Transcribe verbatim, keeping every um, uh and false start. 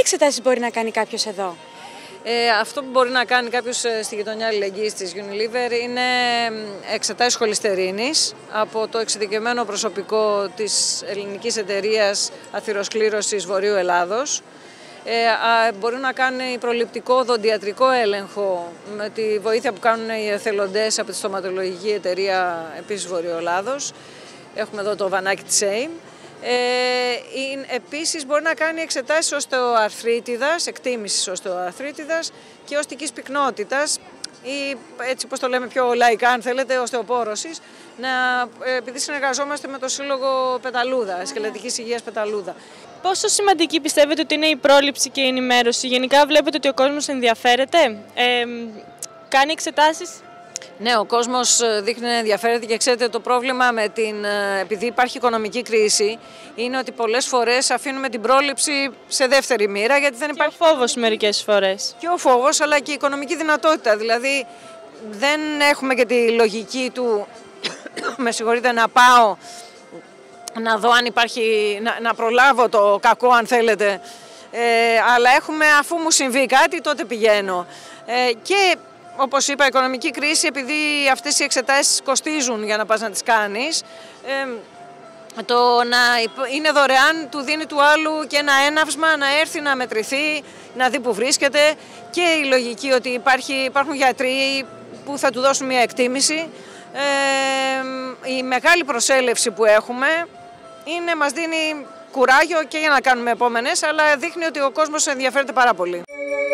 εξετάσεις μπορεί να κάνει κάποιος εδώ? Ε, αυτό που μπορεί να κάνει κάποιος στη γειτονιά αλληλεγγύης της Unilever είναι εξετάσεις χολυστερίνης από το εξειδικευμένο προσωπικό της ελληνικής εταιρείας αθυροσκλήρωσης Βορείου Ελλάδος. Ε, α, μπορούν να κάνουν προληπτικό δοντιατρικό έλεγχο με τη βοήθεια που κάνουν οι εθελοντές από τη στοματολογική εταιρεία επίσης Βορείου Ελλάδος. Έχουμε εδώ το βανάκι της ΕΙΜ. Ε, επίσης μπορεί να κάνει εξετάσεις οστεοαρθρίτιδας, εκτίμησης οστεοαρθρίτιδας και οστικής πυκνότητας ή έτσι πώς το λέμε πιο λαϊκά αν θέλετε, οστεοπόρωσης, να, επειδή συνεργαζόμαστε με το Σύλλογο Πεταλούδα, Σκελετικής Υγείας Πεταλούδα. Πόσο σημαντική πιστεύετε ότι είναι η πρόληψη και η ενημέρωση? Γενικά βλέπετε ότι ο κόσμος ενδιαφέρεται, ε, κάνει εξετάσεις? Ναι, ο κόσμος δείχνει να ενδιαφέρεται και ξέρετε το πρόβλημα με την, επειδή υπάρχει οικονομική κρίση, είναι ότι πολλές φορές αφήνουμε την πρόληψη σε δεύτερη μοίρα γιατί δεν υπάρχει... Και ο φόβος μερικές φορές. Και ο φόβος αλλά και η οικονομική δυνατότητα, δηλαδή δεν έχουμε και τη λογική του, με συγχωρείτε, να πάω να δω αν υπάρχει, να, να προλάβω το κακό αν θέλετε, ε, αλλά έχουμε αφού μου συμβεί κάτι τότε πηγαίνω. Ε, και όπως είπα, η οικονομική κρίση, επειδή αυτές οι εξετάσεις κοστίζουν για να πας να τις κάνεις, ε, το να είναι δωρεάν του δίνει του άλλου και ένα έναυσμα να έρθει να μετρηθεί, να δει που βρίσκεται και η λογική ότι υπάρχει, υπάρχουν γιατροί που θα του δώσουν μια εκτίμηση. Ε, η μεγάλη προσέλευση που έχουμε είναι, μας δίνει κουράγιο και για να κάνουμε επόμενες, αλλά δείχνει ότι ο κόσμος ενδιαφέρεται πάρα πολύ.